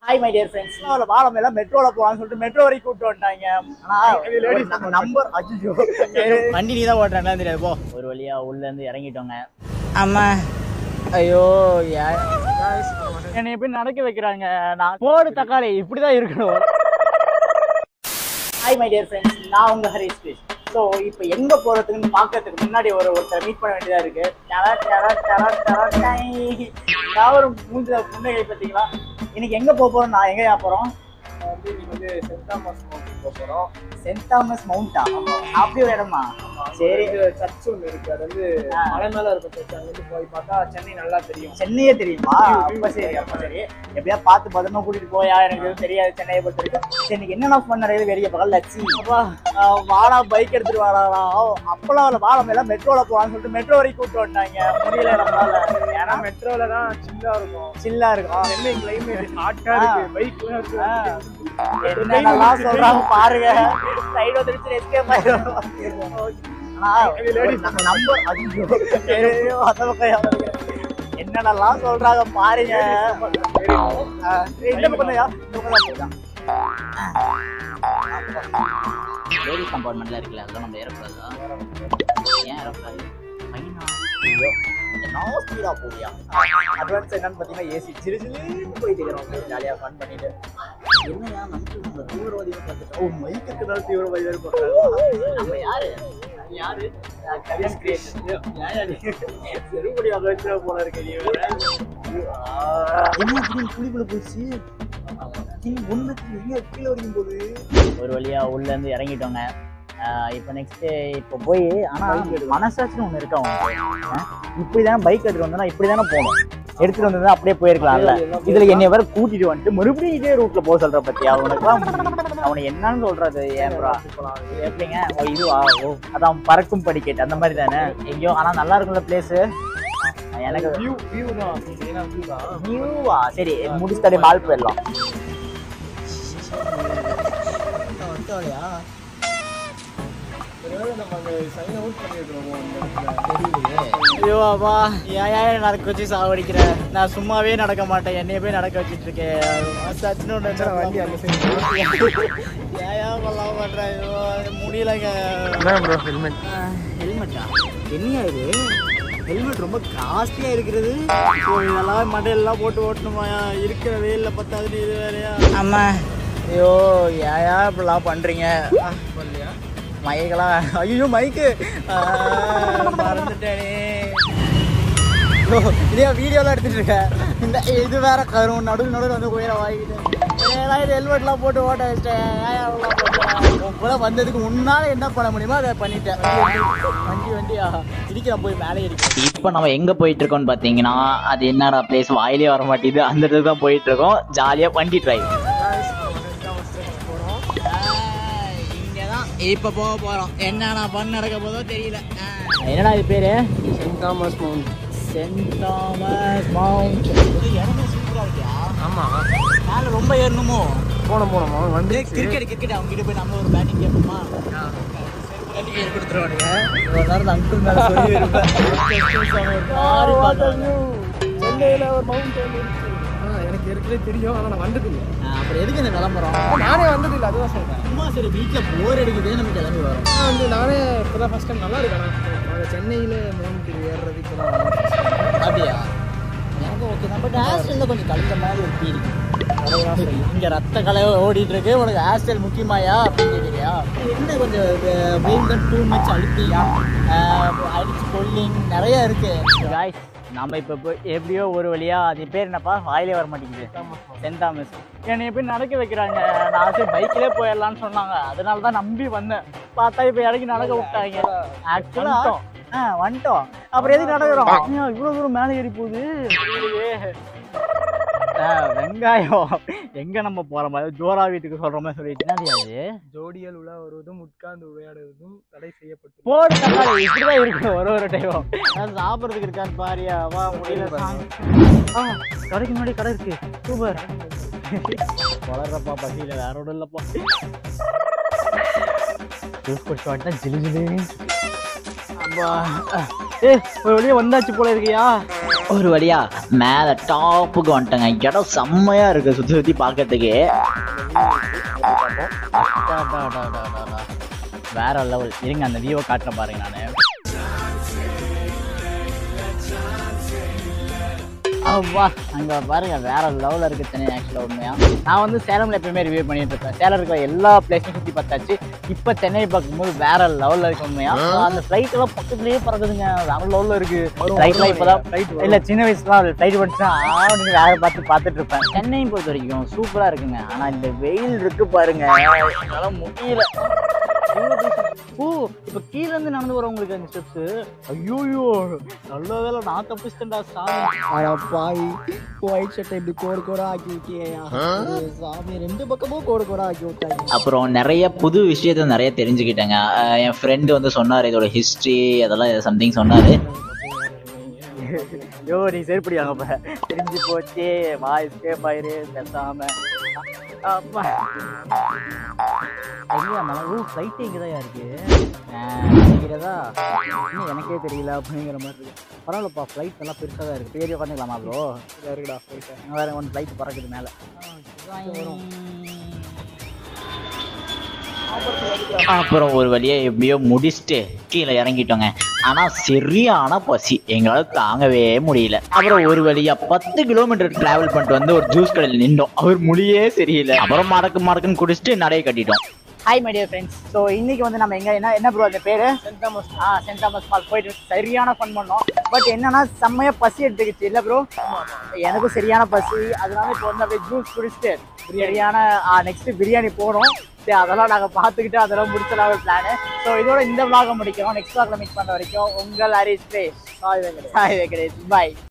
Hi my dear friends. வாழம் எல்லாம் மெட்ரோல போலான்னு சொல்லிட்டு மெட்ரோ வரைக்கும் கூப்பிட்டு வந்துட்டாங்க. ஆனா நம்பர் அஜிஜோ வண்டி நீ தான் ஓட்டுறேன்னா தெரியாது. போ ஒரு வழியா உள்ள இருந்து இறங்கிட்டோங்க. ஆமா ஐயோ என்னை எப்படி நடக்க வைக்கிறாங்க. நான் போடு தக்காளி இப்படிதான் இருக்கணும். ஹாய் மை டியர் ஃப்ரெண்ட்ஸ், நான் உங்க ஹரிஷ் கிரிஷ். ஸோ இப்போ எங்கே போகிறதுக்குன்னு பார்க்கறதுக்கு முன்னாடி ஒருத்தரை மீட் பண்ண வேண்டியதாக இருக்குது. நான் ஒரு மூஞ்சில் புன்னகை பார்த்தீங்களா. இன்னைக்கு எங்கே போக போகிறோம், நான் எங்கேயா போகிறோம் வந்து சென்ட் தாமஸ் மவுண்ட் போக போகிறோம். சென்ட் தாமஸ் மவுண்டா? அப்படி ஒரு இடமா? சரி, சர்ச் ஒன்று இருக்குது. அது வந்து மலை மேலே இருக்க சர்ச். அங்கே வந்து போய் பார்த்தா சென்னை நல்லா தெரியும். சென்னையே தெரியுமா? அப்போ சரி, அப்போ சரி. எப்படியா பார்த்து பத்திரமா கூட்டிகிட்டு போயா, எனக்கு எதுவும் தெரியாது சென்னையை பொறுத்த வரைக்கும். சரி, இன்னைக்கு என்னென்ன ஃபன் நிறைய வெளியே பக்கம் லட்சி அப்பா வாடா பைக் எடுத்துட்டு வாடா. அப்பெல்லாம் வாழம் எல்லாம் மெட்ரோல போகலான்னு சொல்லிட்டு மெட்ரோ வரைக்கும் கூப்பிட்டு வந்துட்டாங்க. முடியல நம்மளால. ஏன்னா மெட்ரோல தான் சில்லா இருக்கும். சென்னை கிளைமேட் ஹாட்டா இருக்கு. பைக்லாம் இருக்கு. என்னென்னலாம் சொல்றாங்க பாருங்க. சைடு வந்துருச்சு எஸ்கேப் ஆயிடும். என்னென்னலாம் சொல்றாங்க பாருங்க. லேடிஸ் கம்பார்ட்மெண்ட்ல இருக்குல்ல, அதெல்லாம் நம்ம ஏறக்கூடாதா? ஏன் ஏறக்கூடாது? ஸ்பீடா போவியா? அட்வான்ஸ் என்னன்னு பார்த்தீங்கன்னா ஏசி சிரிச்சின்னு போயிட்டு இருக்கிறோம். ஜாலியாக ஃபன் பண்ணிட்டு. என்னையா நமக்கு தீவிரவாதிகள் பார்த்துட்டோம். மைக்கிறதுனால தீவிரவாதிகள் பார்க்குறாங்க. நம்ம யாரு ஹரிஷ் கிரிஷ். செருப்படி வகை வச்சு போல இருக்கு. நீ வேற என்ன குளிக்குள்ள போச்சு. கீழே வரைக்கும் போகுது. ஒரு வழியா உள்ள இருந்து இறங்கிட்டோங்க. இப்போ நெக்ஸ்ட்டு இப்போ போய் ஆனால் மனசாட்சின்னு ஒன்று இருக்கா அவங்க. இப்படி தானே பைக் எடுத்துகிட்டு வந்தோன்னா இப்படி தானே போகணும். எடுத்துகிட்டு வந்ததுன்னா அப்படியே போயிருக்கலாம்ல. இதில் என்னை வேறு கூட்டிகிட்டு வந்துட்டு மறுபடியும் இதே ரூட்டில் போக சொல்கிற பற்றி அவனுக்குலாம் அவனை என்னன்னு சொல்கிறது. ஏன்ரா எப்படிங்க இதுவா? ஓ அதான் பறக்கும் படிக்கட்டு அந்த மாதிரி தானே எங்கேயோ. ஆனால் நல்லா இருக்கும்ல பிளேஸு. எனக்கு வியூவா? சரி முடிச்சுட்டாலே மால் போயிடலாம். ஐயோப்பா ஏன் நடக்க வச்சு சாவடிக்கிற? நான் சும்மாவே நடக்க மாட்டேன், என்னைய போய் நடக்க வச்சுட்டு இருக்கேன். வண்டி அந்த ஏன் கொல்லாம் பண்றேன். முடியலங்க. ஹெல்மெட்டா? என்னையா இது? ஹெல்மெட் ரொம்ப காஸ்ட்லியா இருக்கிறது. இதெல்லாம் மண்டையெல்லாம் போட்டு ஓட்டணுமா? இருக்கிற வெயில்ல பத்தாது இது வேறையா? ஆமா ஐயோ ஏன் இப்படிலாம் பண்றீங்க? மைக்கெல்லாம் ஐயோ மைக்கு மறந்துட்டேனே. இதே வீடியோலாம் எடுத்துட்டு இருக்கேன். இந்த இது வேற கரும் நடுவில் வந்து உயர வாங்கிட்டேன். இது ஹெல்மெட்லாம் போட்டு ஓட்ட வச்சிட்டேன். கூட வந்ததுக்கு முன்னால என்ன பண்ண முடியுமோ அதை பண்ணிட்டேன். வண்டியா இடிக்கிறேன், போய் மேலே இடிக்கிறேன். இப்போ நம்ம எங்கே போயிட்டு இருக்கோம்னு பார்த்தீங்கன்னா அது என்னடா பிளேஸ் வாயிலே வர மாட்டேங்குது. அந்த இடத்துக்கு தான் போயிட்டு இருக்கோம். ஜாலியாக வண்டி டிரைவ். இப்ப போக போறோம். என்னடா பண்ண நடக்க போதோ தெரியல. என்னடா இது பேரு? Saint Thomas Mount. Saint Thomas Mount. இடமே சூப்பரா இருக்கியா? ஆமா. மேல ரொம்ப ஏறணுமோ? போனோம் வந்து கிரிக்கெட் அவங்க கிட்ட போய் நம்ம ஒரு பேட்டிங் கேட்போமா? கொடுத்துருவானுங்க. ஒரு நேரம் அங்கிள் மேல சொல்லி இருப்பேன். சென்னையில ஒரு மவுண்ட் எனக்கு ஏற்கனவே தெரியும். ஆனால் நான் வந்தது இல்லை. அப்புறம் எதுக்கு இந்த கிளம்புறோம்? நானே வந்தது இல்லை, அதுதான் சொல்றேன். சும்மா சரி வீட்டில் போர் அடிக்குதே நம்ம கிளம்பி வரோம். வந்து நானே இப்போ தான் ஃபர்ஸ்ட் டைம். நல்லா இருக்கேன். நாங்கள் சென்னையில் மவுண்ட் ஏறுறதுக்கு அப்படியா? எனக்கு ஓகே தான். பட் ஹேர்ஸ்டைலில் கொஞ்சம் கலந்த மாதிரி ஒரு ஃபீல். இங்கே ரத்த கலை ஓடிட்டு இருக்கு. உனக்கு ஹேர்ஸ்டைல் முக்கியமாயா அப்படின்னு கேட்குறியா? என்ன கொஞ்சம் வெயில் தான் டூ மச் அழுத்தியா அடிச்சு கொல்லிங் நிறைய இருக்கு. காய்ஸ் நம்ம இப்போ எப்படியோ ஒரு வழியா அது பேர் என்னப்பா வாயிலே வர மாட்டேங்குது. Saint Thomas. என்னை எப்படி நடக்க வைக்கிறாங்க. நான் சரி பைக்கிலே போயிடலான்னு சொன்னாங்க. அதனால தான் நம்பி வந்தேன். பார்த்தா இப்போ இறங்கி நடக்க விட்டாங்க. ஆக்சுவலா வந்துட்டோம். அப்புறம் எதுக்கு நடக்கிறோம்? இவ்வளோ தூரம் மேலே ஏறி போகுது. வெங்காயம் எங்க நம்ம போற மாதிரி ஜோரா வீட்டுக்கு சொல்ற மாதிரி சொல்லிட்டு அது ஜோடியல் உலா வருவதும் உட்கார்ந்து விளையாடுவதும் தடை செய்யப்பட்டு போடு தக்காளி இப்படிதான் இருக்கு. ஒரு டைம் சாப்பிட்றதுக்கு இருக்கான்னு பாரியா? வா முடியல. கடைக்கு முன்னாடி கடை இருக்கு. சூப்பர். வளர்றப்பா பசியில வேற ஒன்றும் இல்லப்பா. ஜூஸ் குடிச்சு வாட்டினா ஜிலு ஜிலுன்னு. அப்பா ஒரு வழியா வந்தாச்சு போல இருக்கியா? ஒரு வழியா மேலே டாப்புக்கு வந்துட்டேங்க. இடம் செம்மையாக இருக்குது சுற்றி சுற்றி பார்க்கறதுக்கு. வேற லெவல். இருங்க அந்த வியூவை காட்டுறேன் பாருங்க. நான் அவ்வா அங்கே பாருங்க வேற லெவலில் இருக்குது சென்னை. ஆக்சுவலாக உண்மையாக நான் வந்து சேலமில் எப்பயுமே ரிவ்யூ பண்ணிட்டு இருப்பேன். சேலம் இருக்கிற எல்லா பிளேஸும் சுற்றி பார்த்தாச்சு. இப்போ சென்னை பார்க்கும்போது வேற லெவலில் இருக்கு உண்மையாக. அந்த ஃப்ளைட்டெல்லாம் பக்கத்துலேயே பறக்குதுங்க. வேற லெவலில் இருக்குது ஃப்ளைட்லாம். இப்போ தான் ஃப்ளைட் இல்லை, சின்ன வயசுலாம் ஃப்ளைட் படிச்சுன்னா நீங்கள் வேற பார்த்துட்டு இருப்பேன். சென்னையை பொறுத்த வரைக்கும் சூப்பராக இருக்குங்க. ஆனால் இந்த வெயில் இருக்கு பாருங்க, அதெல்லாம் முடியல. ஓ இப்போ கீழே இருந்து நடந்து வரவங்களுக்கு அந்த ஸ்டெப்ஸு. ஐயோயோ நல்ல வேலை நான் தப்பிச்சிட்டேன்டா சாமி. பாய் ஒயிட் ஷர்ட் இப்படி கோடு கோடா ஆக்கி விட்டியா சாமி, 2 பக்கமும் கோடு கோடா ஆக்கி விட்டாங்க. அப்புறம் நிறைய புது விஷயத்த நிறைய தெரிஞ்சுக்கிட்டேங்க. என் ஃப்ரெண்டு வந்து சொன்னார் இதோட ஹிஸ்ட்ரி அதெல்லாம் சம்திங் சொன்னார். ஐயோ நீ சரிப்படியாங்க இப்போ தெரிஞ்சு போச்சே. வாய்ஸ்கே பயிரு பேசாம ஃப்ளைட்டு இங்கே தான் இருக்கு நினைக்கிறதா இன்னும் எனக்கே தெரியல அப்படிங்கிற மாதிரி இருக்கு. பரவாயில்லப்பா, ஃப்ளைட் நல்லா பெருசாக தான் இருக்குது. பேர் உட்காந்துக்கலாமா ப்ரோ? இருக்குடா ஃப்ளைட்டு வேறு ஒன்று ஃப்ளைட் பறக்குது மேலே. அப்புறம் ஒரு வழியா எப்படியோ முடிச்சுட்டு கீழே இறங்கிட்டோங்க. ஆனால் சரியான பசி எங்களால் தாங்கவே முடியல. அப்புறம் ஒரு வழியா 10 கிலோமீட்டர் டிராவல் பண்ணிட்டு வந்து ஒரு ஜூஸ் கடையில் நின்றோம். அவர் மொழியே சரியில்லை. அப்புறம் மடக்குன்னு குடிச்சிட்டு நடைய கட்டிட்டோம். Hi my dear friends. So இன்னைக்கு வந்து நம்ம எங்கே என்ன ப்ரோ அந்த பேர் சென்ட் தாமஸ் மால் போயிட்டு சரியான ஃபன் பண்ணோம். பட் என்னன்னா செம்மையாக பசி எடுத்துக்கிச்சு இல்லை ப்ரோ? எனக்கும் சரியான பசி. அதனால இப்போ வந்து அப்படியே ஜூஸ் குடிச்சிட்டு சரியான நெக்ஸ்ட் பிரியாணி போகணும். சரி அதெல்லாம் நாங்கள் பார்த்துக்கிட்டு அதெல்லாம் முடிச்சலாம் ஒரு பிளானு. ஸோ இதோட இந்த vlog முடிக்கிறோம். நெக்ஸ்ட் vlogல மீட் பண்ண வரைக்கும் உங்கள் ஹரிஷ் கிரேஷ். சாய் வெங்கடேஷ். பாய்.